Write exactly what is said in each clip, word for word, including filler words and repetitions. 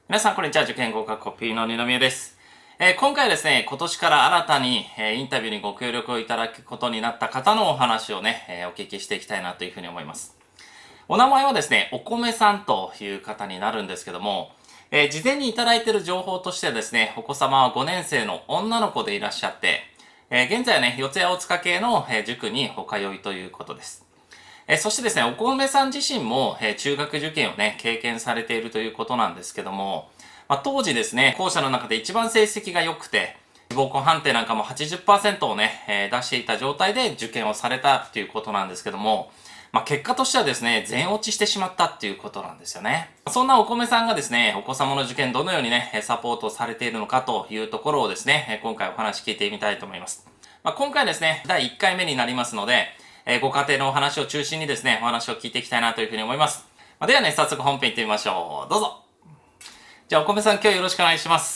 皆さん、こんにちは。受験合格コピーの二宮です。えー、今回はですね、今年から新たに、えー、インタビューにご協力をいただくことになった方のお話をね、えー、お聞きしていきたいなというふうに思います。お名前はですね、お米さんという方になるんですけども、えー、事前にいただいている情報としてはですね、お子様はごねん生の女の子でいらっしゃって、えー、現在はね、四谷大塚系の、えー、塾にお通いということです。えそしてですね、お米さん自身も、え中学受験をね、経験されているということなんですけども、まあ、当時ですね、校舎の中で一番成績が良くて、志望校判定なんかもはちじゅっパーセントをね、えー、出していた状態で受験をされたっていうことなんですけども、まあ、結果としてはですね、全落ちしてしまったっていうことなんですよね。そんなお米さんがですね、お子様の受験どのようにね、サポートされているのかというところをですね、今回お話聞いてみたいと思います。まあ、今回ですね、だいいっかいめになりますので、えー、ご家庭のお話を中心にですね、お話を聞いていきたいなというふうに思います。まあ、ではね、早速本編行ってみましょう。どうぞ。じゃあ、お米さん今日よろしくお願いします。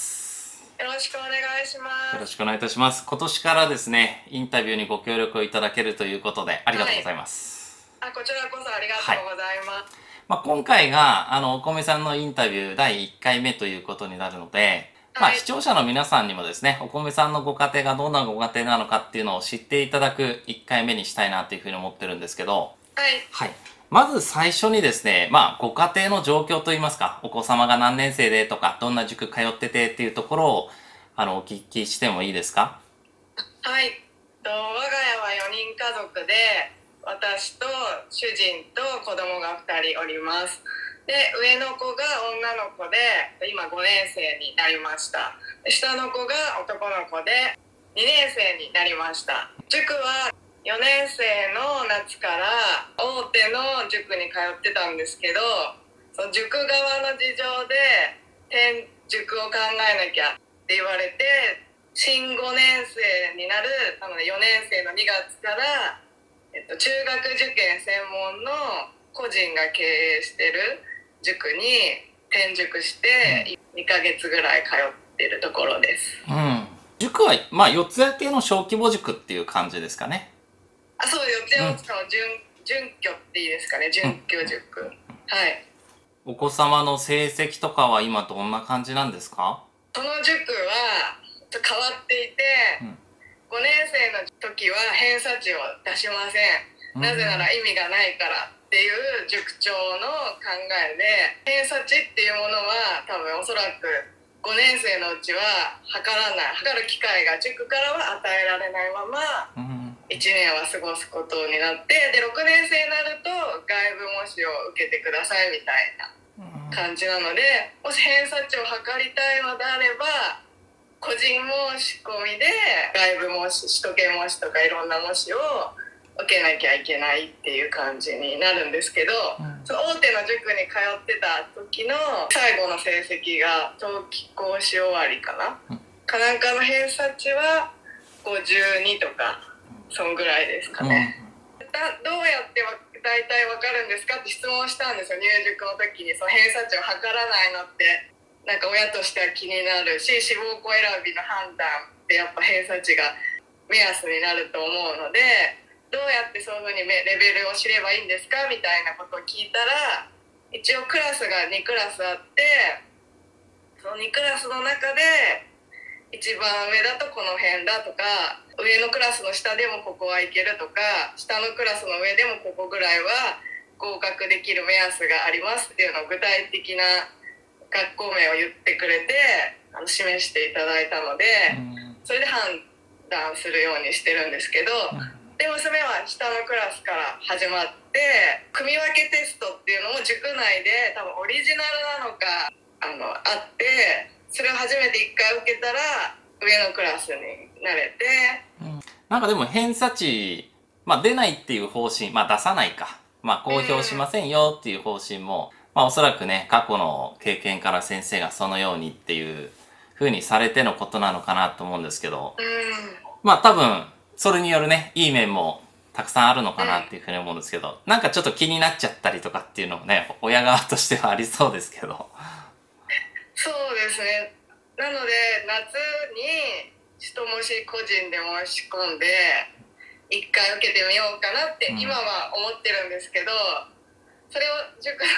よろしくお願いします。 よろしくお願いいたします。今年からですね、インタビューにご協力をいただけるということで、ありがとうございます。 はい、あ、こちらこそありがとうございます。はい、 まあ、今回が、あの、お米さんのインタビューだいいっかいめということになるので、まあ、視聴者の皆さんにもですね、お米さんのご家庭がどんなご家庭なのかっていうのを知っていただくいっかいめにしたいなというふうに思ってるんですけど、 はい。 はい。まず最初にですね、まあ、ご家庭の状況といいますか、お子様が何年生でとか、どんな塾通っててっていうところを、あの、お聞きしてもいいですか？ はい。我が家はよにん家族で、私と主人と子供がふたりおります。で、上の子が女の子で、今ごねん生になりました。下の子が男の子で、にねん生になりました。塾はよねん生の夏から大手の塾に通ってたんですけど、その塾側の事情で転塾を考えなきゃって言われて、新ごねん生になるなのでよねん生のにがつから、えっと、中学受験専門の個人が経営してる塾に転塾してにかげつぐらい通ってるところです。 うん。塾は、まあ、四谷系の小規模塾っていう感じですかね。 あ、そう、四谷大塚の準、準拠っていいですかね、準拠塾。うん、はい。 お子様の成績とかは今どんな感じなんですか？ その塾は変わっていて、うん、ごねん生の時は偏差値を出しません。なぜなら意味がないからっていう塾長の考えで、偏差値っていうものは多分おそらくごねん生のうちは測らない、測る機会が塾からは与えられないままいちねんは過ごすことになって、でろくねん生になると外部模試を受けてくださいみたいな感じなので、もし偏差値を測りたいのであれば個人申し込みで外部模試、首都圏模試とかいろんな模試を受けなきゃいけないっていう感じになるんですけど、うん、その大手の塾に通ってた時の最後の成績が冬季講習終わりかな、うん、かなんかの偏差値はごじゅうにとかそんぐらいですかね、うん、だどうやって大体わかるんですかって質問したんですよ。入塾の時にその偏差値を測らないのってなんか親としては気になるし、志望校選びの判断ってやっぱ偏差値が目安になると思うので、どうやってそういうふうにレベルを知ればいいんですかみたいなことを聞いたら、一応クラスがにクラスあって、そのにクラスの中で一番上だとこの辺だとか、上のクラスの下でもここはいけるとか、下のクラスの上でもここぐらいは合格できる目安がありますっていうのを具体的な学校名を言ってくれてあの示していただいたので、それで判断するようにしてるんですけど、で娘は下のクラスから始まって組み分けテストっていうのも塾内で多分オリジナルなのかあのあって、それを初めていっかい受けたら上のクラスになれて、 うん、なんかでも偏差値、まあ、出ないっていう方針、まあ、出さないか、まあ、公表しませんよっていう方針も、まあ、おそらくね過去の経験から先生がそのようにっていう風にされてのことなのかなと思うんですけど、 うん、 まあ多分それによるねいい面もたくさんあるのかなっていうふうに思うんですけど、なんかちょっと気になっちゃったりとかっていうのもね親側としてはありそうですけど。 そうですね。なので夏に一模試個人で申し込んで一回受けてみようかなって今は思ってるんですけど、それを塾の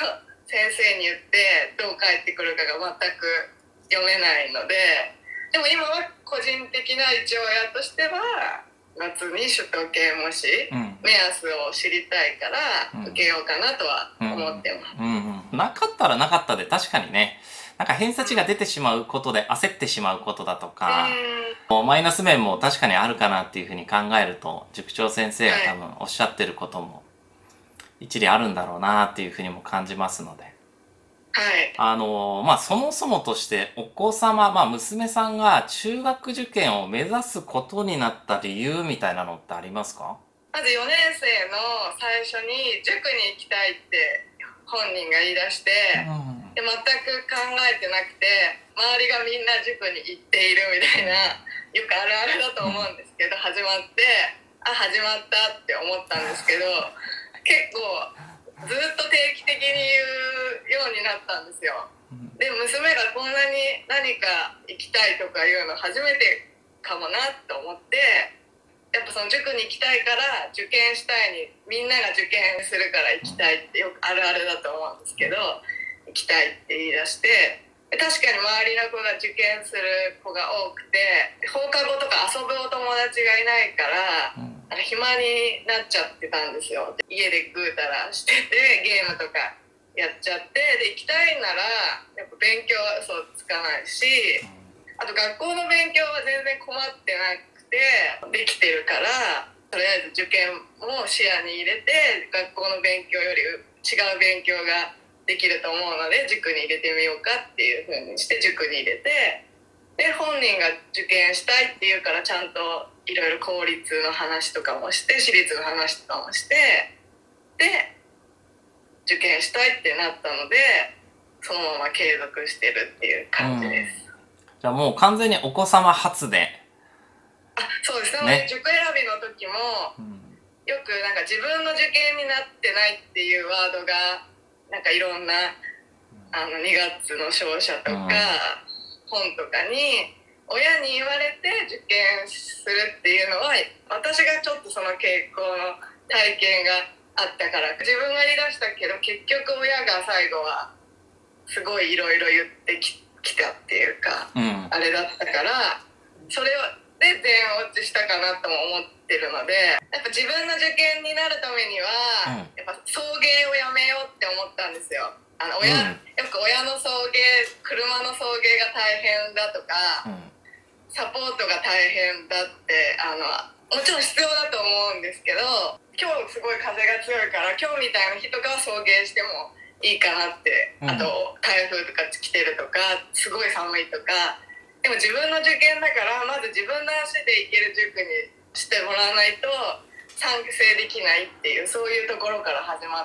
先生に言ってどう返ってくるかが全く読めないので、でも今は個人的な一応親としては夏に首都圏模試、うん、目安を知りたいから受けようかなとは思ってます。 うんうんうん、なかったらなかったで確かにね、なんか偏差値が出てしまうことで焦ってしまうことだとか、うん、マイナス面も確かにあるかなっていうふうに考えると、塾長先生が多分おっしゃってることも一理あるんだろうなっていうふうにも感じますので。 はい。 あの、まあ、そもそもとしてお子様、まあ、娘さんが中学受験を目指すことになった理由みたいなのってありますか？ まずよねん生の最初に塾に行きたいって本人が言い出して、うん、で全く考えてなくて、周りがみんな塾に行っているみたいな、よくあるあるだと思うんですけど、始まって、あ、始まったって思ったんですけど、結構ずっと定期的に言うようになったんですよ。で、娘がこんなに何か行きたいとかいうの初めてかもなと思って、やっぱその塾に行きたいから受験したいに、みんなが受験するから行きたいってよくあるあるだと思うんですけど、行きたいって言い出して、確かに周りの子が受験する子が多くて、放課後とか遊ぶお友達がいないから、なんか暇になっちゃってたんですよ。家でぐうたらしててゲームとかやっちゃって、で行きたいならやっぱ勉強はそうつかないし、あと学校の勉強は全然困ってなくてできてるから、とりあえず受験も視野に入れて学校の勉強より違う勉強ができると思うので塾に入れてみようかっていう風にして塾に入れて、で本人が受験したいって言うからちゃんといろいろ公立の話とかもして、私立の話とかもして、で受験したいってなったので、そのまま継続してるっていう感じです。 うん、じゃあもう完全にお子様初で。 あ、そうですね。塾選びの時も、うん、よくなんか自分の受験になってないっていうワードがなんかいろんなあのにがつの勝者とか、うん、本とかに親に言われて受験するっていうのは、私がちょっとその傾向の体験があったから、自分が言い出したけど結局親が最後はすごいいろいろ言ってきたっていうか、うん、あれだったから、それで全落ちしたかなとも思ってるので、やっぱ自分の受験になるためには、うん、やっぱ送迎をやめようって思ったんですよ。あの親、うん、よく親の送迎、車の送迎が大変だとか、うん、サポートが大変だってあのもちろん必要だと思うんですけど、今日すごい風が強いから今日みたいな日とかは送迎してもいいかなって、うん、あと台風とか来てるとかすごい寒いとか、でも自分の受験だからまず自分の足で行ける塾にしてもらわないと参戦できないっていう、そういうところから始まって、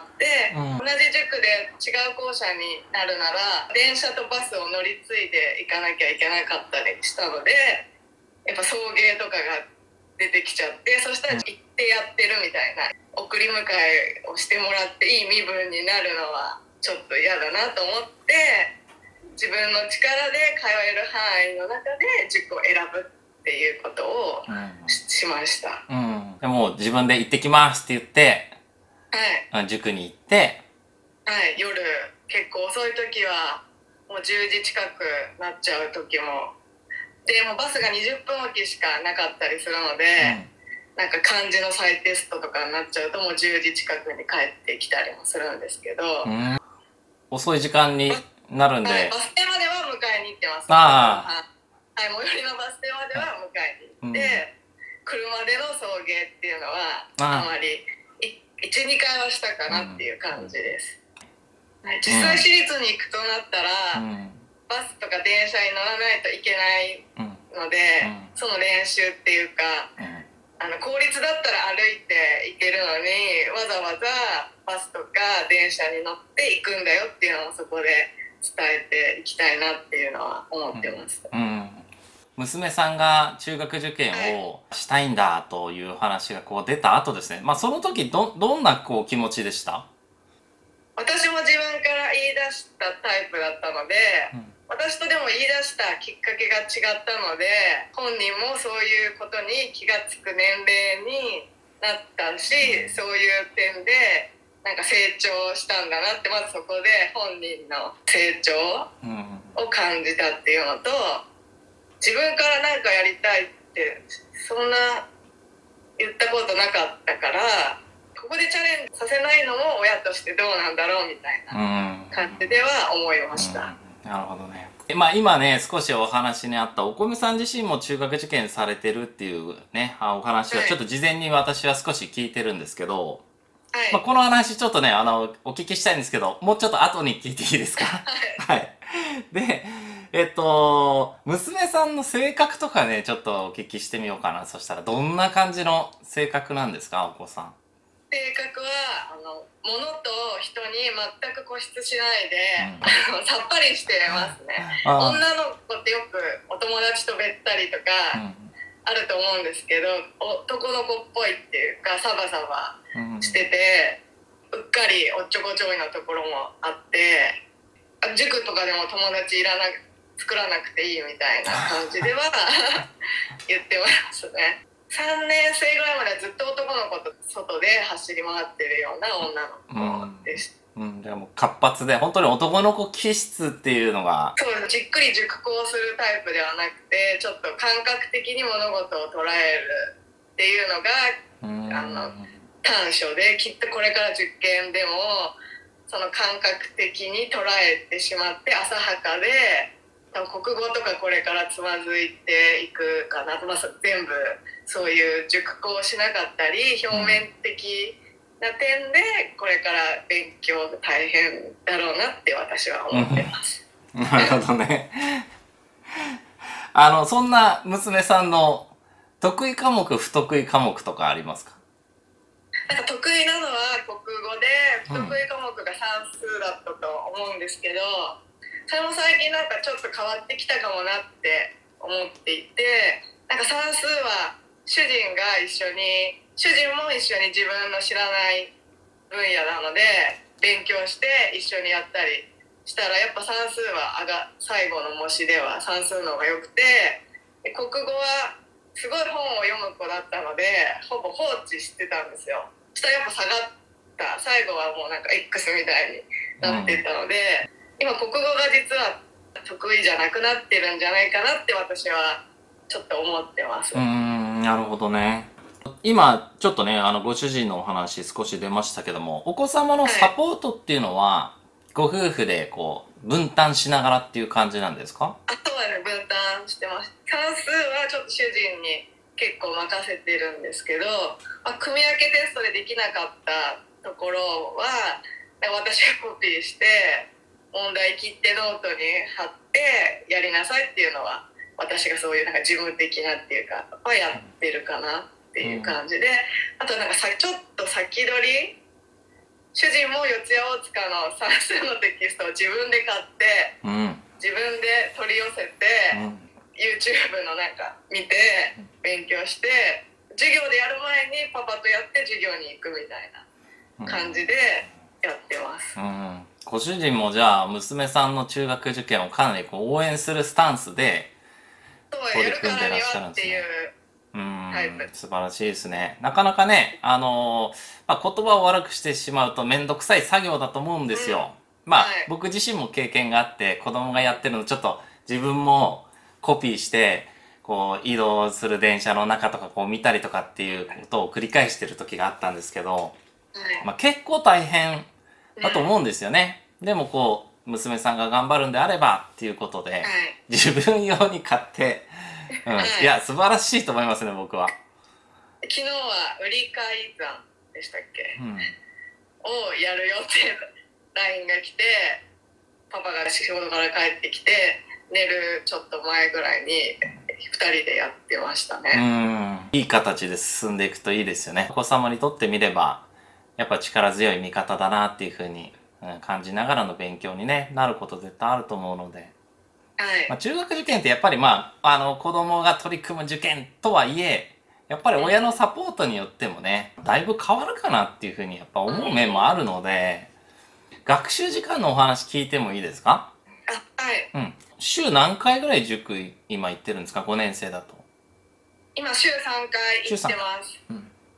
うん、同じ塾で違う校舎になるなら電車とバスを乗り継いで行かなきゃいけなかったりしたので、やっぱ送迎とかが出てきちゃって、そしたら行ってやってるみたいな、送り迎えをしてもらっていい身分になるのはちょっと嫌だなと思って、自分の力で通える範囲の中で塾を選ぶっていうことを し,、うん、しました、 うん、でも自分で行ってきますって言って、 はい、 塾に行って、 はい、夜結構遅い時はもうじゅうじ近くなっちゃう時もで、もうバスがにじゅっぷんおきしかなかったりするので、うん、なんか漢字の再テストとかになっちゃうともうじゅうじ近くに帰ってきたりもするんですけど、うん、 遅い時間になるんで、 はい、バス停までは迎えに行ってます。あ、はい、最寄りのバス停までは迎えに行って、うん、車での送迎っていうのはあまりいち、にかいはしたかなっていう感じです、うん、はい、実際私立に行くとなったら、うん、バスとか電車に乗らないといけないので、うん、その練習っていうか、うん、あの公立だったら歩いて行けるのにわざわざバスとか電車に乗って行くんだよっていうのをそこで伝えていきたいなっていうのは思ってます、うんうん、 娘さんが中学受験をしたいんだという話がこう出た後ですね、まあ、その時 ど, どんなこう気持ちでした？ 私も自分から言い出したタイプだったので、うん、私とでも言い出したきっかけが違ったので、本人もそういうことに気がつく年齢になったし、そういう点でなんか成長したんだなって、まずそこで本人の成長を感じたっていうのと、自分から何かやりたいってそんな言ったことなかったから、ここでチャレンジさせないのも親としてどうなんだろうみたいな感じでは思いました。 うん、なるほどね。まあ今ね、少しお話にあったお米さん自身も中学受験されてるっていうね、お話はちょっと事前に私は少し聞いてるんですけど、はい、まあこの話ちょっとね、あの、お聞きしたいんですけど、もうちょっと後に聞いていいですか？はい。はい。で、えっと、娘さんの性格とかね、ちょっとお聞きしてみようかな。そしたら、どんな感じの性格なんですか、お子さん。 性格は、あの、物と人に全く固執しないで、うん、さっぱりしてますね。女の子ってよくお友達とべったりとか、あると思うんですけど、男の子っぽいっていうか、サバサバしてて、うん、うっかりおっちょこちょいなところもあって、塾とかでも友達いらなく作らなくていいみたいな感じでは言ってますね。さんねん生ぐらいまでずっと男の子と外で走り回ってるような女の子でした。 うん、うん、でも活発で本当に男の子気質っていうのが、 そうです。じっくり熟考するタイプではなくて、ちょっと感覚的に物事を捉えるっていうのが、あの短所で、きっとこれから受験でもその感覚的に捉えてしまって浅はかで、国語とかこれからつまずいていくかなと、まあ、全部そういう熟考しなかったり表面的な点でこれから勉強大変だろうなって私は思ってます。 うん、なるほどね。あのそんな娘さんの得意科目不得意科目とかありますか？ なんか得意なのは国語で、不得意科目が算数だったと思うんですけど、それも最近なんかちょっと変わってきたかもなって思っていて、なんか算数は主人が一緒に主人も一緒に自分の知らない分野なので勉強して一緒にやったりしたら、やっぱ算数はあが最後の模試では算数の方が良くて、国語はすごい本を読む子だったのでほぼ放置してたんですよ。そしたらやっぱ下がった、最後はもうなんか X みたいになってたので、うん、今国語が実は得意じゃなくなってるんじゃないかなって私はちょっと思ってます。 うーん、なるほどね。今ちょっとね、あのご主人のお話少し出ましたけども、お子様のサポートっていうのは、はい、ご夫婦でこう分担しながらっていう感じなんですか？ あとはね、分担してます。算数はちょっと主人に結構任せてるんですけど、まあ、組み分けテストでできなかったところは私がコピーして問題切ってノートに貼ってやりなさいっていうのは私がそういうなんか事務的なっていうかはやってるかなっていう感じで、うん、あとなんかさちょっと先取り、主人も四谷大塚の算数のテキストを自分で買って、うん、自分で取り寄せて、うん、YouTube のなんか見て勉強して授業でやる前にパパとやって授業に行くみたいな感じでやってます。 うんうん、ご主人もじゃあ娘さんの中学受験をかなりこう応援するスタンスで取り組んでらっしゃるんですね。うん、素晴らしいですね。なかなかね、あのーまあ、言葉を悪くしてしまうとめんどくさい作業だと思うんですよ。うん、まあ、はい、僕自身も経験があって子供がやってるのちょっと自分もコピーしてこう移動する電車の中とかこう見たりとかっていうことを繰り返してる時があったんですけど、はい、まあ、結構大変だと思うんですよね。でもこう娘さんが頑張るんであればっていうことで、はい、自分用に買って、うん、はい、いや素晴らしいと思いますね、僕は。 昨日は売り買い算でしたっけ、うん、をやるよって ライン が来て、パパが仕事から帰ってきて寝るちょっと前ぐらいにふたりでやってましたね。 うん、いい形で進んでいくといいですよね。お子様にとってみればやっぱ力強い味方だなっていうふうに感じながらの勉強に、ね、なること絶対あると思うので、はい、まあ、中学受験ってやっぱり、まあ、あの子供が取り組む受験とはいえやっぱり親のサポートによってもねだいぶ変わるかなっていうふうにやっぱ思う面もあるので、学習時間のお話聞いてもいいですか？ あ、はい、 うん、週何回ぐらい塾今行ってるんですか？ごねん生だと。 今週さんかい行ってます。うん、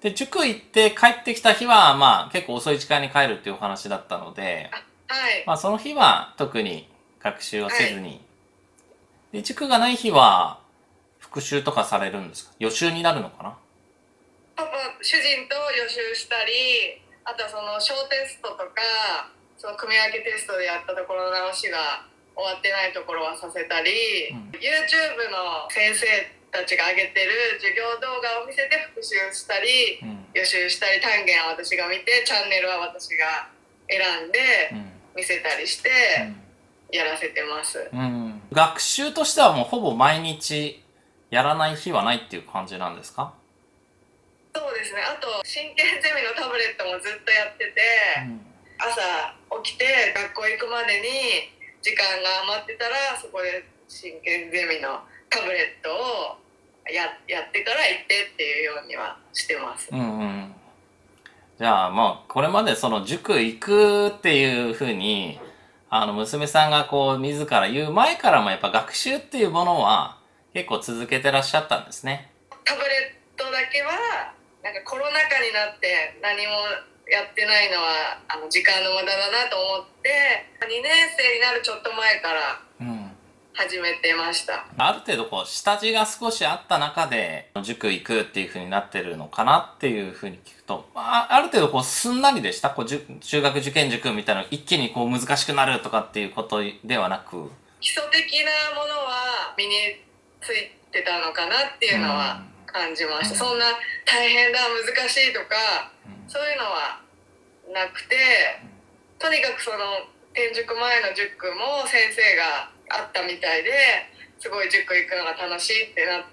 で、塾行って帰ってきた日は、まあ結構遅い時間に帰るっていうお話だったので、 はい。 まあその日は特に学習をせずに、 はい、 で、塾がない日は復習とかされるんですか？予習になるのかな？ パパ、主人と予習したり、あとはその小テストとか、その組み分けテストでやったところの直しが終わってないところはさせたり、うん、YouTube の先生たちが上げてる授業動画を見せて復習したり、うん、予習したり、単元は私が見て、チャンネルは私が選んで見せたりしてやらせてます、うんうん、学習としてはもうほぼ毎日やらない日はないっていう感じなんですか？ そうですね。あと真剣ゼミのタブレットもずっとやってて、うん、朝起きて学校行くまでに時間が余ってたらそこで真剣ゼミのタブレットを や, やってから行ってっていうようにはしてます、 うんうん、じゃあもうこれまでその塾行くっていうふうにあの娘さんがこう自ら言う前からもやっぱ学習っていうものは結構続けてらっしゃったんですね。 タブレットだけはなんかコロナ禍になって何もやってないのはあの時間の無駄だなと思ってにねん生になるちょっと前から始めてました、 うん、ある程度こう下地が少しあった中で塾行くっていう風になってるのかなっていう風に聞くと、あ, ある程度こうすんなりでした？こう中学受験塾みたいな一気にこう難しくなるとかっていうことではなく、 基礎的なものは身についてたのかなっていうのは感じました、うん、そんな大変だ難しいとか、うん、そういうのはなくて、とにかくその転塾前の塾も先生があったみたいですごい塾行くのが楽しいってなって、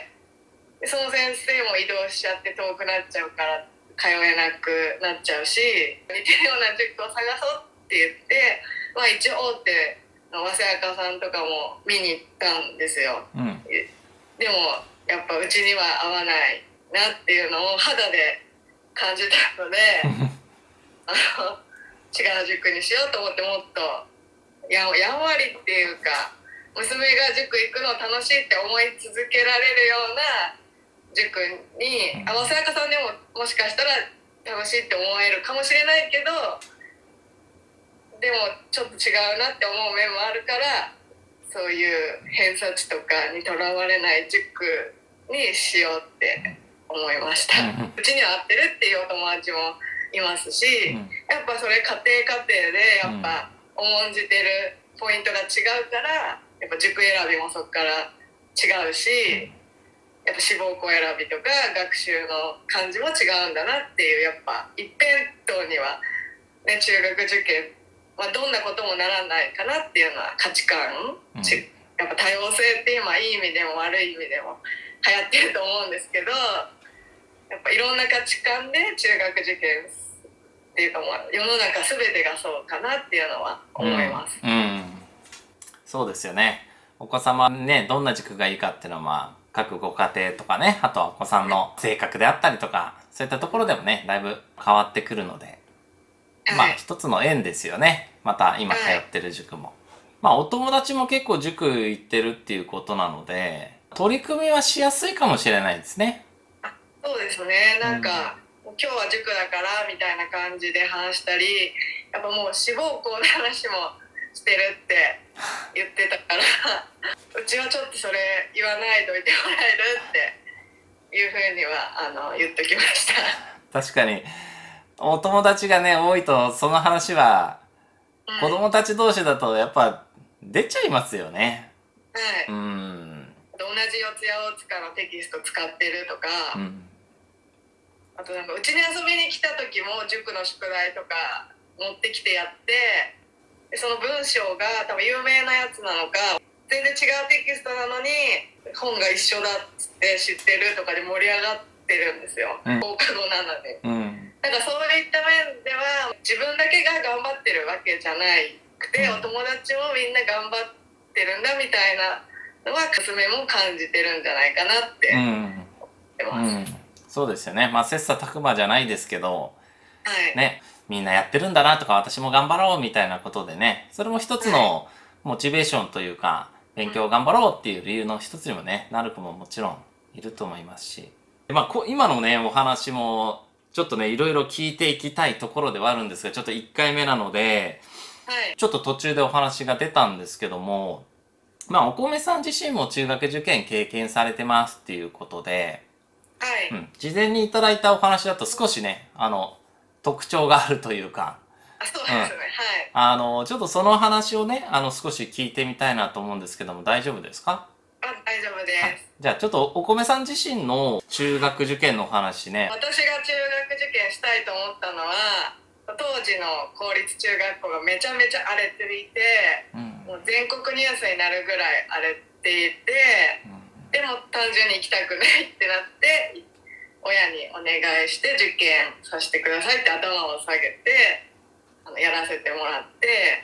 その先生も移動しちゃって遠くなっちゃうから通えなくなっちゃうし、似てるような塾を探そうって言って、まあ、一応大手の早稲赤さんとかも見に行ったんですよ、うん、でもやっぱうちには合わないなっていうのを肌で感じたのであの違う塾にしようと思って、もっとや, やんわりっていうか娘が塾行くの楽しいって思い続けられるような塾に、あの早川さんでももしかしたら楽しいって思えるかもしれないけど、でもちょっと違うなって思う面もあるから、そういう偏差値とかにとらわれない塾にしようって思いました、うん、うちには合ってるっていうお友達もいますし、うん、やっぱそれ家庭家庭でやっぱ重んじてるポイントが違うから、やっぱ塾選びもそこから違うし、やっぱ志望校選びとか学習の感じも違うんだなっていう、やっぱ一辺倒には、ね、中学受験、まあ、どんなこともならないかなっていうのは価値観、うん、やっぱ多様性って今いい意味でも悪い意味でも流行ってると思うんですけど、やっぱいろんな価値観で中学受験っていうか、もう世の中全てがそうかなっていうのは思います、 うんうん、そうですよね。お子様ね、どんな塾がいいかっていうのは、まあ各ご家庭とかね、あとはお子さんの性格であったりとか、そういったところでもね、だいぶ変わってくるので、はい、まあ一つの縁ですよね。また今通ってる塾も。はい、まあお友達も結構塾行ってるっていうことなので、取り組みはしやすいかもしれないですね。 そうですね。なんか、うん、今日は塾だからみたいな感じで話したり、やっぱもう志望校の話もしてるって言ってたからうちはちょっとそれ言わないといてもらえるっていうふうにはあの言っときました確かにお友達がね多いとその話は、うん、子供たち同士だとやっぱ出ちゃいますよね。 はい、うん、同じ四谷大塚のテキスト使ってるとか、うん、あとなんかうちに遊びに来た時も塾の宿題とか持ってきてやって、その文章が多分有名なやつなのか全然違うテキストなのに本が一緒だっつって知ってるとかで盛り上がってるんですよ、うん、放課後なので、うん、なんかそういった面では自分だけが頑張ってるわけじゃなくて、うん、お友達もみんな頑張ってるんだみたいなのは娘も感じてるんじゃないかなって思ってます、うんうん、 そうですよね。まあ切磋琢磨じゃないですけど、 はい、 ね、みんなやってるんだなとか私も頑張ろうみたいなことでね、それも一つのモチベーションというか、勉強頑張ろうっていう理由の一つにもねなる子ももちろんいると思いますし、 まあ、こ今のね、お話も、ちょっとね、いろいろ聞いていきたいところではあるんですが、ちょっといっかいめなので、 はい。 ちょっと途中でお話が出たんですけども、まあ、お米さん自身も中学受験経験されてますっていうことで、 はい。 うん、事前にいただいたお話だと少しね、あの、特徴があるというか、 あ、そううん。 ですね。はい。 あの、ちょっとその話をね、あの、少し聞いてみたいなと思うんですけども、大丈夫ですか？ あ、大丈夫ではい。 す。 じゃあ、ちょっとお米さん自身の中学受験のお話ね。 私が中学受験したいと思ったのは、当時の公立中学校がめちゃめちゃ荒れていて、 うん。 もう全国ニュースになるぐらい荒れていて、でも単純に行きたくないってなって、親にお願いして受験させてくださいって頭を下げて、あのやらせてもらって、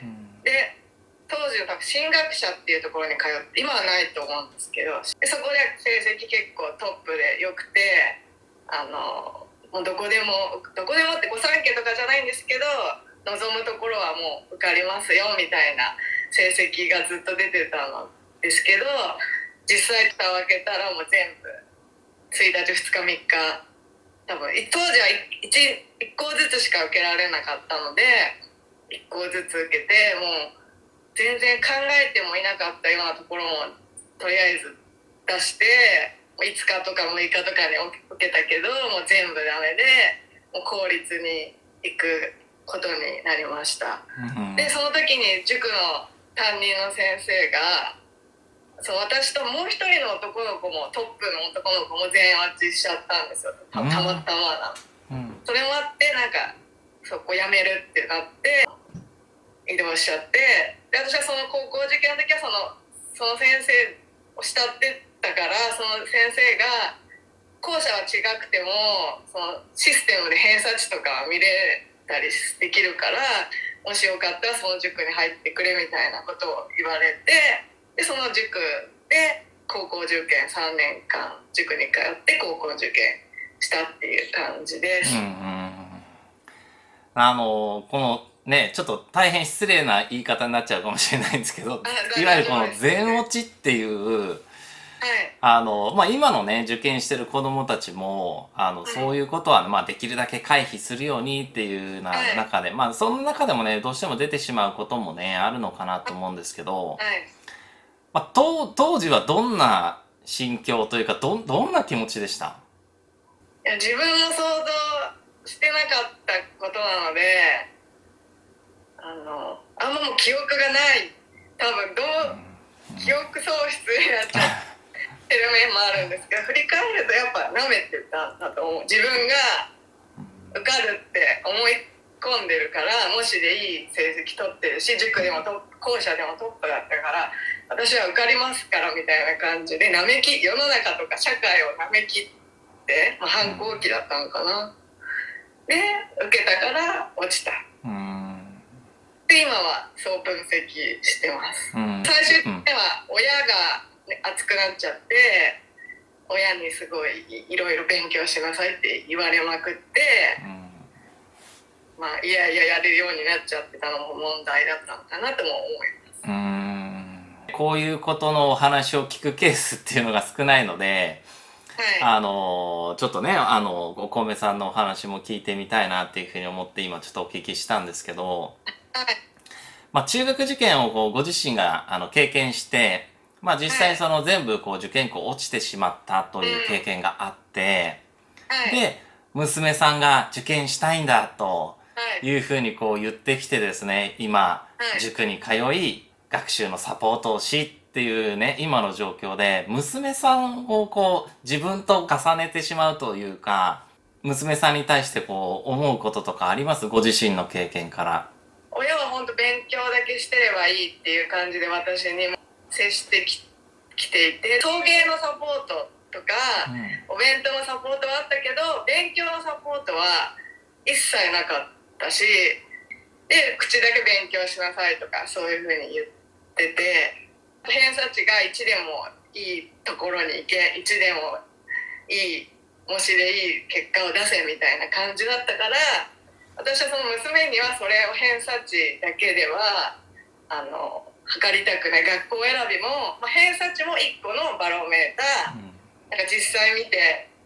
うん。 で、当時の多分進学者っていうところに通って、今はないと思うんですけど、でそこで成績結構トップでよくて、あのもうどこでもどこでもって御三家とかじゃないんですけど、望むところはもう受かりますよみたいな成績がずっと出てたんですけど、実際蓋を開けたらもう全部ついたちふつかみっか、多分当時は 1, 1校ずつしか受けられなかったので、いっこずつ受けて、もう全然考えてもいなかったようなところもとりあえず出して、いつかとかむいかとかに受けたけど、もう全部ダメで、もう公立に行くことになりました。 うん。 でその時に塾の担任の先生が、そう私ともう一人の男の子も、トップの男の子も全員落ちしちゃったんですよ。たたまたまな、 うん。 それもあって、なんかそこ辞めるってなって移動しちゃって、で私はその高校受験の時はそのその先生を慕ってたから、その先生が校舎は違くてもそのシステムで偏差値とか見れたりできるから、もしよかったらその塾に入ってくれみたいなことを言われて、でその塾で高校受験さんねんかん塾に通って高校受験したっていう感じです。 うん。うん。あの、このね、ちょっと大変失礼な言い方になっちゃうかもしれないんですけど、 あ、 いわゆるこの大丈夫です。 全落ちっていう、 はい。 あの、まあ、今のね、受験してる子供たちも、あの、そういうことは、まあ、できるだけ回避するようにっていうなはい。 中で、まあ、その中でもね、どうしても出てしまうこともね、あるのかなと思うんですけど、 はい。 まあ、当、当時はどんな心境というか、ど、どんな気持ちでした？ いや自分も想像してなかったことなので、あのあんまもう記憶がない、多分どう記憶喪失になっちゃってる面もあるんですけど、振り返るとやっぱなめてたんだと思う。自分が受かるって思い込んでるから、模試でいい成績取ってるし、塾でもトップ、校舎でもトップだったから、私は受かりますからみたいな感じで、なめき世の中とか社会をなめきって、まあ、反抗期だったのかな。で受けたから落ちた。 うん。 で今はそう分析してます。 うん。 最終的うん。 には親が、ね、熱くなっちゃって、親にすごいいろいろ勉強しなさいって言われまくって、まあいやいややれるようになっちゃってたのも問題だったのかなとも思います。 うん。こういうことのお話を聞くケースっていうのが少ないので、 はい。 あの、ちょっとね、あの、お米さんのお話も聞いてみたいなっていうふうに思って今ちょっとお聞きしたんですけど、 はい。 まあ中学受験をこうご自身があの経験して、まあ実際その全部こう受験校落ちてしまったという経験があって、 はい。 で、娘さんが受験したいんだとはい。 いうふうにこう言ってきてですね、今、 はい。 塾に通い、学習のサポートをしっていうね、今の状況で、娘さんをこう自分と重ねてしまうというか、娘さんに対してこう思うこととかあります？ご自身の経験から。 親は本当勉強だけしてればいいっていう感じで私にも接してき、きていて、送迎のサポートとか、 うん、 お弁当のサポートはあったけど、勉強のサポートは一切なかったし、で口だけ勉強しなさいとかそういうふうに言ってて、偏差値がいちでもいいところに行け、いちでもいい模試でいい結果を出せみたいな感じだったから、私はその娘にはそれを偏差値だけではあの測りたくない。学校選びも、まあ、偏差値もいっこのバロメーター、なんか実際見て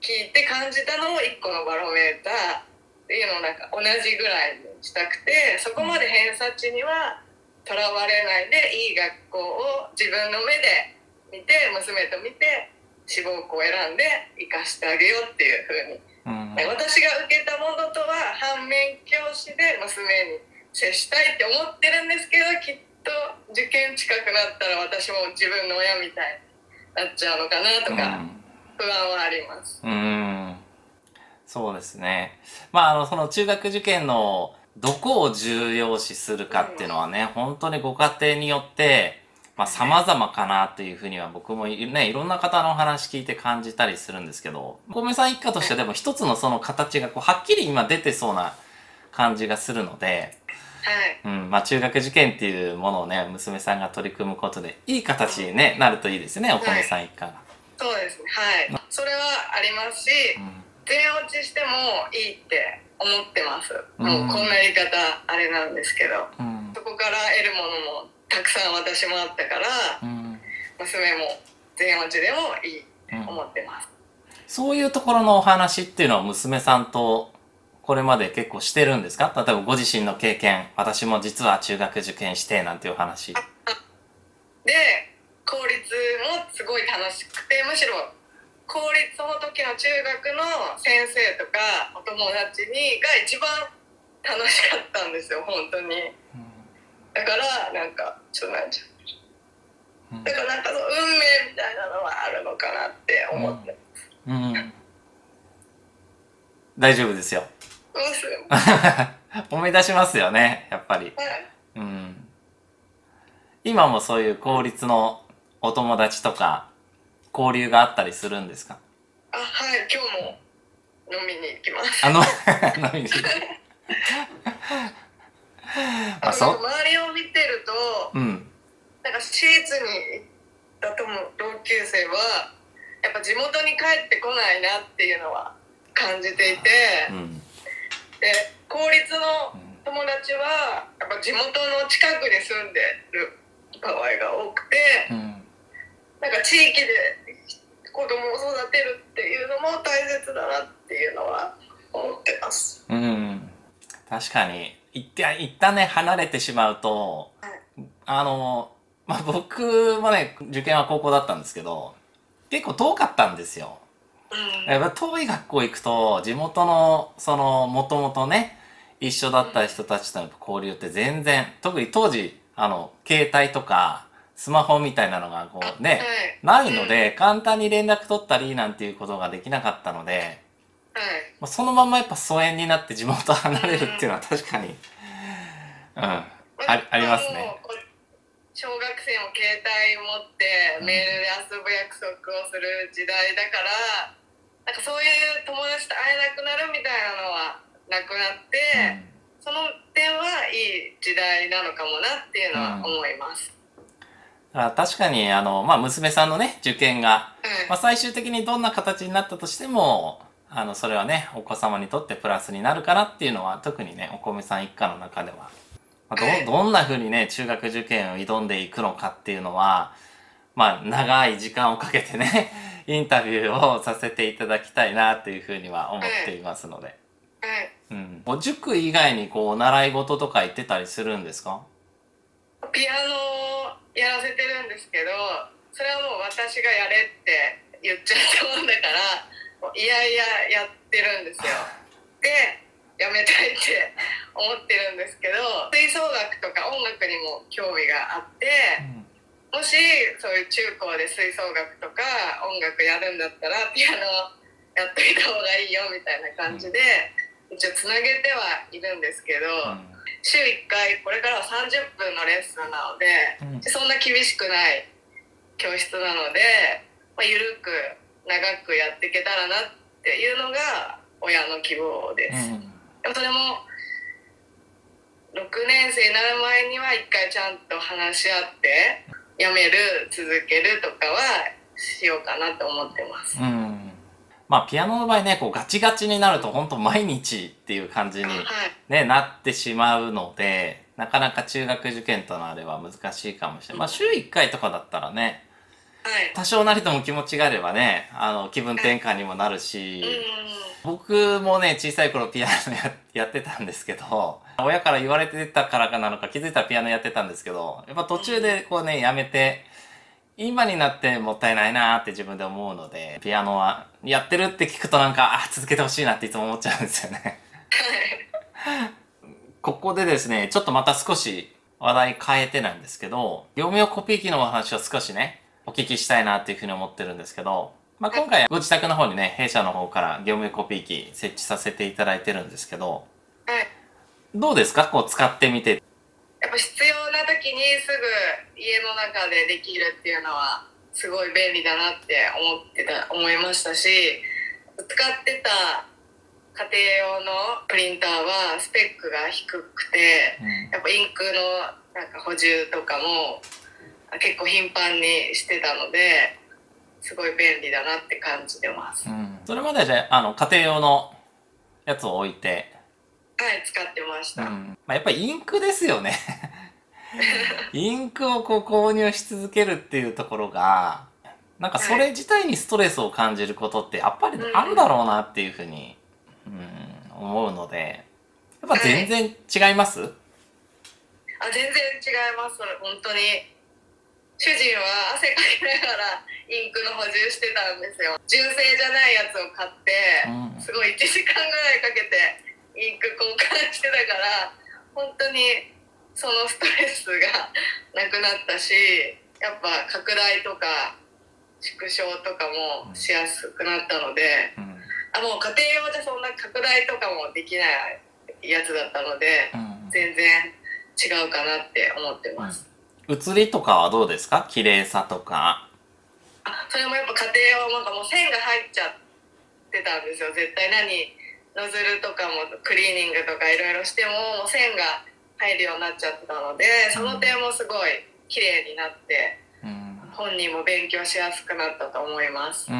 聞いて感じたのをいっこのバロメーターっていうのをなんか同じぐらいにしたくて、そこまで偏差値にはとらわれないで、いい学校を自分の目で見て、娘と見て志望校を選んで生かしてあげようっていうふうに、うん、私が受けたものとは反面教師で娘に接したいって思ってるんですけど、きっと受験近くなったら私も自分の親みたいになっちゃうのかなとか、不安はあります。 うん、うんそうですね。まあ、あの、その中学受験のどこを重要視するかっていうのはね、うん、本当にご家庭によって、まあ、様々かなっていうふうには僕もね、いろんな方のお話聞いて感じたりするんですけど、お米さん一家としてでも一つのその形がこう、はっきり今出てそうな感じがするので、 はい。 うん、まあ中学受験っていうものをね、娘さんが取り組むことで、いい形に、ね、なるといいですね、お米さん一家が。はい、 そうですね、はい。それはありますし、うん全落ちしてもいいって思ってます、うん、もうこんな言い方あれなんですけど、うん、そこから得るものもたくさん私もあったから、うん、娘も全落ちでもいいって思ってます、 うん、そういうところのお話っていうのは娘さんとこれまで結構してるんですか？例えばご自身の経験、私も実は中学受験してなんていう話で、公立もすごい楽しくて、むしろ公立その時の中学の先生とかお友達にが一番楽しかったんですよ、本当に。だからなんかちょっとなんちゃう、だからなんかその運命みたいなのはあるのかなって思ってます、うんうん、 大丈夫ですよ思い出しますよね、やっぱり、はい、うん、今もそういう公立のお友達とか交流があったりするんですか？ あ、はい、今日も飲みに行きます。 あの飲みに行きますあ、そう。周りを見てると、うん、なんか私立に行ったとも同級生はやっぱ地元に帰ってこないなっていうのは感じていて、うん、で公立の友達はやっぱ地元の近くに住んでる場合が多くて、うん、なんか地域で子供を育てるっていうのも大切だなっていうのは思ってます。 うん、確かに一旦一旦ね離れてしまうと、はい、あのまあ僕もね受験は高校だったんですけど結構遠かったんですよ。うん、やっぱ遠い学校行くと地元のそのもともとね一緒だった人たちとの交流って全然、特に当時あの携帯とかスマホみたいなのがこうね、はい、ないので、簡単に連絡取ったりなんていうことができなかったので、はい、そのままやっぱ疎遠になって地元離れるっていうのは確かに、うん、あ, ありますね。 小学生も携帯持ってメールで遊ぶ約束をする時代だから、なんかそういう友達と会えなくなるみたいなのはなくなって、うん、その点はいい時代なのかもなっていうのは思います。うんあ確かに、あの、まあ、娘さんのね、受験が、まあ、最終的にどんな形になったとしても、あの、それはね、お子様にとってプラスになるからっていうのは、特にね、お米さん一家の中では、まあ、ど、どんな風にね、中学受験を挑んでいくのかっていうのは、まあ、長い時間をかけてね、インタビューをさせていただきたいなというふうには思っていますので。うん。お塾以外にこう、習い事とか行ってたりするんですか？ ピアノやらせてるんですけど、それはもう私がやれって言っちゃったもんだからいやいややってるんですよ。でやめたいって思ってるんですけど、吹奏楽とか音楽にも興味があって、うん、もしそういう中高で吹奏楽とか音楽やるんだったらピアノやっといた方がいいよみたいな感じで、うん、一応つなげてはいるんですけど、うん週いっかいこれからはさんじゅっぷんのレッスンなので、うん、そんな厳しくない教室なので、まあ、緩く長くやっていけたらなっていうのが親の希望です、うん、でもそれもろくねん生になる前にはいっかいちゃんと話し合ってやめる続けるとかはしようかなと思ってます、うんまあ、ピアノの場合ね、こうガチガチになると本当毎日っていう感じに、ね、はい、なってしまうので、なかなか中学受験とのあれは難しいかもしれない。まあ、週いっかいとかだったらね、 多少なりとも気持ちがあればね、あの、気分転換にもなるし、僕もね、小さい頃ピアノ や, やってたんですけど、親から言われてたからかなのか気づいたらピアノやってたんですけど、やっぱ途中でこうね、やめて、今になってもったいないなーって自分で思うので、ピアノはやってるって聞くとなんか、あ、続けてほしいなっていつも思っちゃうんですよね。ここでですね、ちょっとまた少し話題変えてなんですけど、業務用コピー機のお話を少しね、お聞きしたいなっていうふうに思ってるんですけど、まあ、今回ご自宅の方にね、弊社の方から業務用コピー機設置させていただいてるんですけど、 はい、 どうですかこう使ってみて。 やっぱ必要な時にすぐ家の中でできるっていうのはすごい便利だなって思ってた思いましたし、使ってた家庭用のプリンターはスペックが低くて、うん、やっぱインクのなんか補充とかも結構頻繁にしてたので、すごい便利だなって感じてます。 うん、それまではじゃあ、あの家庭用のやつを置いて、 はい、使ってました。うん、 まあ、やっぱりインクですよね。インクをこう購入し続けるっていうところが、なんかそれ自体にストレスを感じることってやっぱりあるだろうなっていうふうに、うん、思うので、やっぱ全然違います？はい、 あ、全然違います。本当に。主人は汗かきながらインクの補充してたんですよ。純正じゃないやつを買って、うん、すごいいちじかんぐらいかけてインク交換してたから、本当にそのストレスがなくなったし、やっぱ拡大とか縮小とかもしやすくなったので、うん、あ、もう家庭用じゃそんな拡大とかもできないやつだったので、うん、全然違うかなって思ってます。 うん、写りとかはどうですか？綺麗さとか。 あ、それもやっぱ家庭用なんかもう線が入っちゃってたんですよ。絶対何ノズルとかもクリーニングとかいろいろしてももう線が入るようになっちゃってたので、その点もすごい綺麗になって、うん、本人も勉強しやすくなったと思います。うん、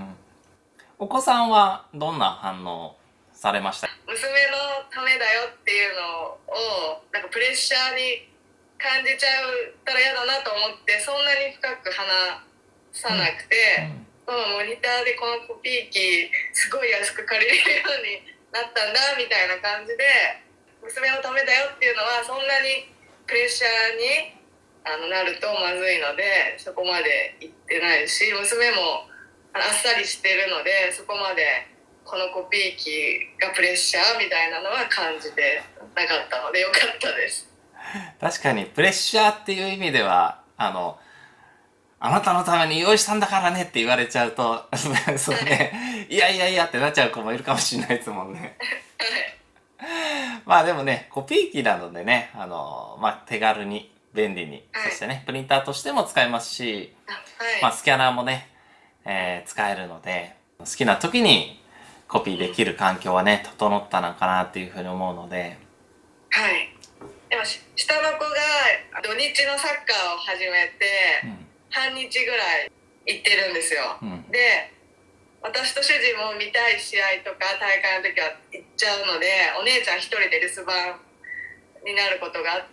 お子さんはどんな反応されました？ 娘のためだよっていうのをなんかプレッシャーに感じちゃったら嫌だなと思って、そんなに深く話さなくて、うんうん、モニターでこのコピー機すごい安く借りれるようになったんだみたいな感じで、娘のためだよっていうのはそんなにプレッシャーにあのなるとまずいので、そこまで言ってないし、娘もあっさりしてるので、そこまでこのコピー機がプレッシャーみたいなのは感じてなかったのでよかったです。 確かにプレッシャーっていう意味では、あのあなたのために用意したんだからねって言われちゃうとそうね、いやいやいやってなっちゃう子もいるかもしれないですもんね。まあでもね、コピー機なのでね、あのまあ手軽に便利に、はい、そしてねプリンターとしても使えますし、はい、まあスキャナーもね、えー、使えるので、好きな時にコピーできる環境はね、うん、整ったのかなっていうふうに思うので。 はい。でも下の子が土日のサッカーを始めて、うん、半日ぐらい行ってるんですよ。うん、で、私と主人も見たい試合とか大会の時は行っちゃうので、お姉ちゃん一人で留守番になることがあって、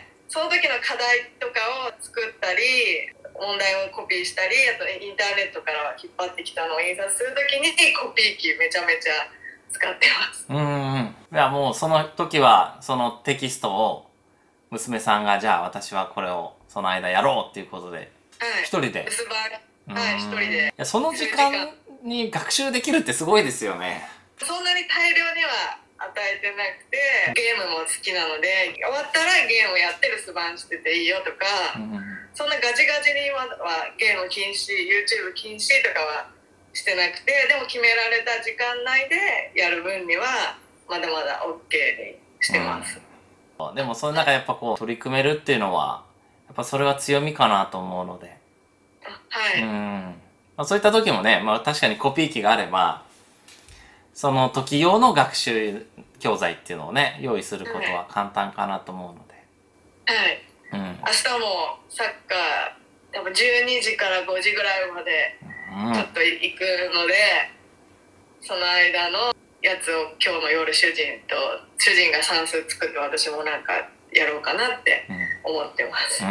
その時の課題とかを作ったり、問題をコピーしたり、あとインターネットから引っ張ってきたのを印刷する時にコピー機めちゃめちゃ使ってます。 うんうん。いやもうその時はそのテキストを娘さんがじゃあ私はこれをその間やろうっていうことで一人で、 留守番、はい、一人で。 いやその時間に学習できるってすごいですよね。 そんなに大量には与えてなくて、ゲームも好きなので終わったらゲームやって留守番してていいよとか、うん、そんなガチガチに今はゲーム禁止、 YouTube 禁止とかはしてなくて、でも決められた時間内でやる分にはまだまだ OK にしてます。 うん、でもその中やっぱこう取り組めるっていうのはやっぱそれは強みかなと思うので、 はい、 うん、まあ、そういった時もね、まあ、確かにコピー機があればその時用の学習教材っていうのをね用意することは簡単かなと思うので、 はい、うん、明日もサッカー多分じゅうにじからごじぐらいまでちょっと行くので、うん、その間のやつを今日の夜主人と主人が算数作って私もなんかやろうかなって思ってます。うん、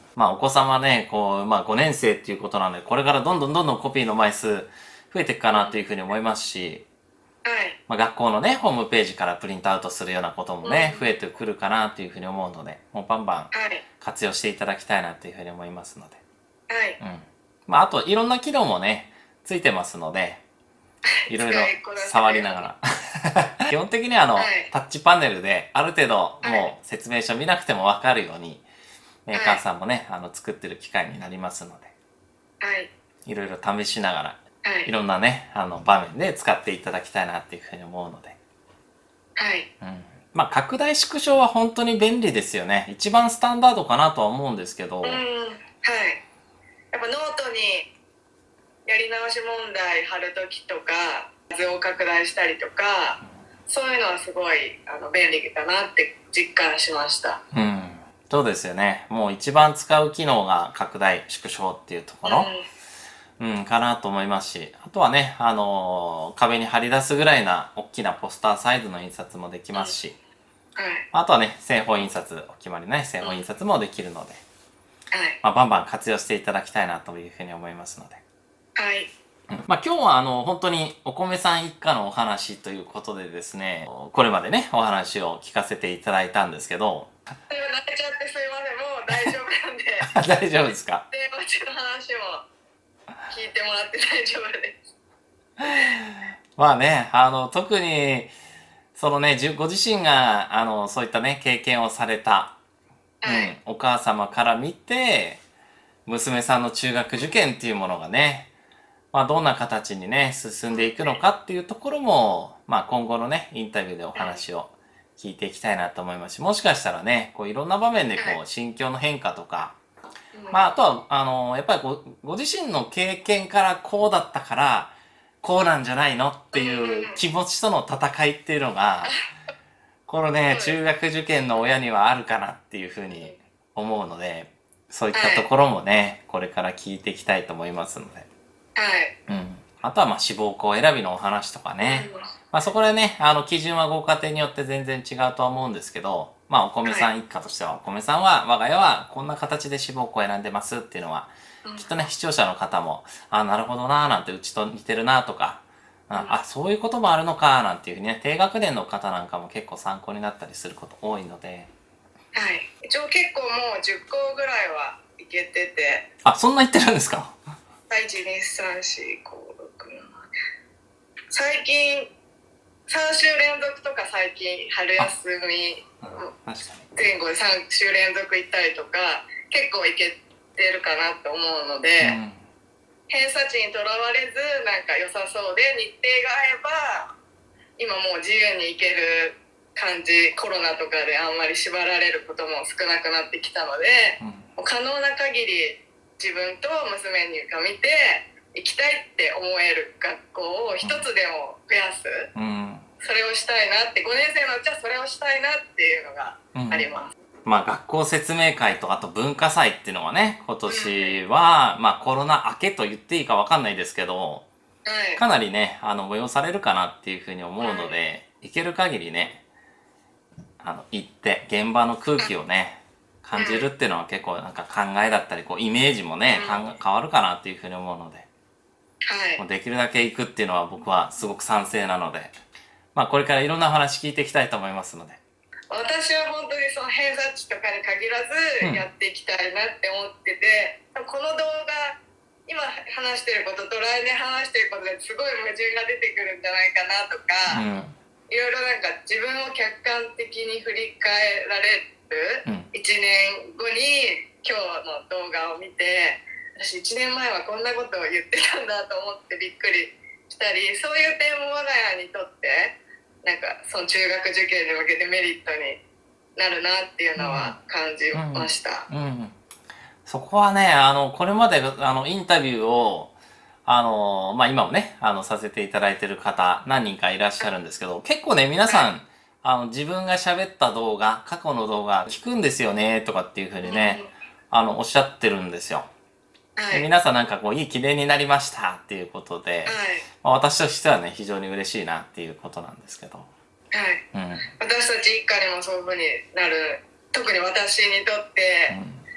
まあお子様ね、こう、まあごねん生っていうことなので、これからどんどんどんどんコピーの枚数増えていくかなというふうに思いますし、 はい。 まあ学校のね、ホームページからプリントアウトするようなこともね、 うん増えてくるかなというふうに思うので、もうバンバンはい。 活用していただきたいなというふうに思いますので。 はい。 うん。まああといろんな機能もね、ついてますので、いろいろ使いこなせる触りながら。基本的にはあの、 はいタッチパネルである程度はいもう説明書見なくてもわかるように、メーカはいーさんもね、あの、作ってる機械になりますので、 はい。 いろいろ試しながら、 はいい。 ろんなね、あの、場面で使っていただきたいなっていうふうに思うので。 はい。 うん。まあ、拡大縮小は本当に便利ですよね。一番スタンダードかなとは思うんですけど、 うん。はい。やっぱノートにやり直し問題貼るときとか、図を拡大したりとか、そういうのはすごいあの便利だなって実感しました。 うん。そうですよね。もう一番使う機能が拡大縮小っていうところ。うん、かなと思いますし、あとはね、あのー壁に貼り出すぐらいな大きなポスターサイズの印刷もできますし、 はい。 あとはね、正方印刷、お決まりのね、正方印刷もできるので、 はい。 まあ、バンバン活用していただきたいなというふうに思いますので。 はい。 うんまあ、今日はあの、本当にお米さん一家のお話ということでですね、これまでね、お話を聞かせていただいたんですけど、 泣いちゃってすいません。もう大丈夫なんで、 大丈夫ですか？ 電話中の話も聞いてもらって大丈夫です。 まあね、あの、特に、そのね、じゅご自身が、あの、そういったね、経験をされた、うんはい。、 お母様から見て、娘さんの中学受験っていうものがね、まあどんな形にね、進んでいくのかっていうところも、まあ今後のね、インタビューでお話を聞いていきたいなと思いますし、もしかしたらね、こういろんな場面でこはう、心境の変化とか、 うんまああとは、あの、やっぱりご、ご自身の経験からこうだったから、こうなんじゃないのっていう気持ちとの戦いっていうのが、このね、中学受験の親にはあるかなっていうふうに思うので、そういったところもね、これから聞いていきたいと思いますので。 はい。 うん。あとはまあ志望校選びのお話とかね。 うんまあそこでね、あの基準はご家庭によって全然違うとは思うんですけど、まあお米さん一家としては、お米さんは我が家はこんな形で志望校を選んでますっていうのは、 うんきっとね、視聴者の方も、あ、なるほどなーなんてうちと似てるなとか、あ、あそういうこともあるのかなんていうふうにね、低学年の方なんかも結構参考になったりすること多いので。 はい。一応結構もうじゅっこぐらいはいけてて、 あ、そんな言ってるんですか？ いち、に、さん、よん、ご、ろく、なな。最近、さん週連続とか最近春休み確か前後でさん週連続行ったりとか、結構いけてるかなと思うので、 に。うん偏差値にとらわれずなんか良さそうで日程が合えば今もう自由に行ける感じ、コロナとかであんまり縛られることも少なくなってきたので、 うんもう可能な限り自分と娘にが見て行きたいって思える学校を一つでも増やす、 うんそれをしたいなって、ごねん生のうちはそれをしたいなっていうのがあります。 まあ学校説明会とあと文化祭っていうのはね、今年は、まあコロナ明けと言っていいかわかんないですけど、 はい。 かなりね、あの、催されるかなっていうふうに思うので、行ける限りね、あの、行って、現場の空気をね、感じるっていうのは結構なんか考えだったり、こう、イメージもね、かん変わるかなっていうふうに思うので、 はいもうできるだけ行くっていうのは僕はすごく賛成なので、まあこれからいろんなお話聞いていきたいと思いますので。 私は本当にその偏差値とかに限らずやっていきたいなって思ってて、この動画今話してることと来年話してることですごい矛盾が出てくるんじゃないかなとか、 うん。 いろいろなんか自分を客観的に振り返られる、 うんいちねんごに今日の動画を見て、私いちねんまえはこんなことを言ってたんだと思ってびっくりしたり、そういう点も我が家にとってなんかその中学受験に向けてメリットになるなっていうのは感じました。 うん。うんそこはね、あの、これまで、あの、インタビューを、あの、まあ、今もね、あの、させていただいてる方、何人かいらっしゃるんですけど、結構ね、皆さん、あの、自分が喋った動画、過去の動画、聞くんですよね、とかっていうふうにね、あの、おっしゃってるんですよ。 はいで皆さんなんかこう、いい記念になりましたっていうことで、 はいまあ、私としてはね、非常に嬉しいなっていうことなんですけど。 はいうん。 私たち一家にもそういう風になる、特に私にとって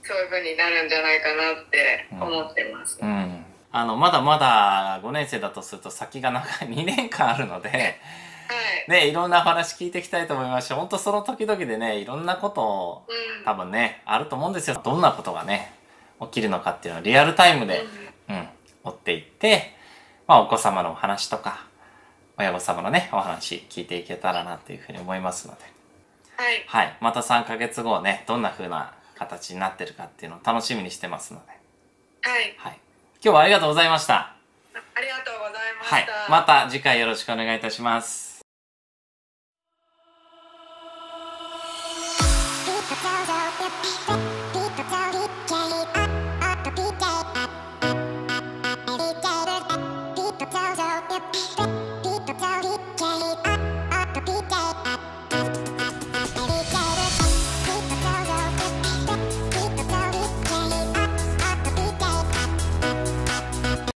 そういう風になるんじゃないかなって思ってます。 うん、うん、あのまだまだごねん生だとすると先が長いにねんかんあるので、はい、ね、いろんなお話聞いていきたいと思いますし、本当その時々でね、いろんなことを、うん、多分ねあると思うんですよ。どんなことがね起きるのかっていうのをリアルタイムで、うん、うん、追っていって、まあ、お子様のお話とか親御様のねお話聞いていけたらなというふうに思いますので、 はい、 はい、またさんかげつごねどんな風な形になってるかっていうのを楽しみにしてますので、 はい、 はい、今日はありがとうございました。 ありがとうございました。 はい、また次回よろしくお願いいたします。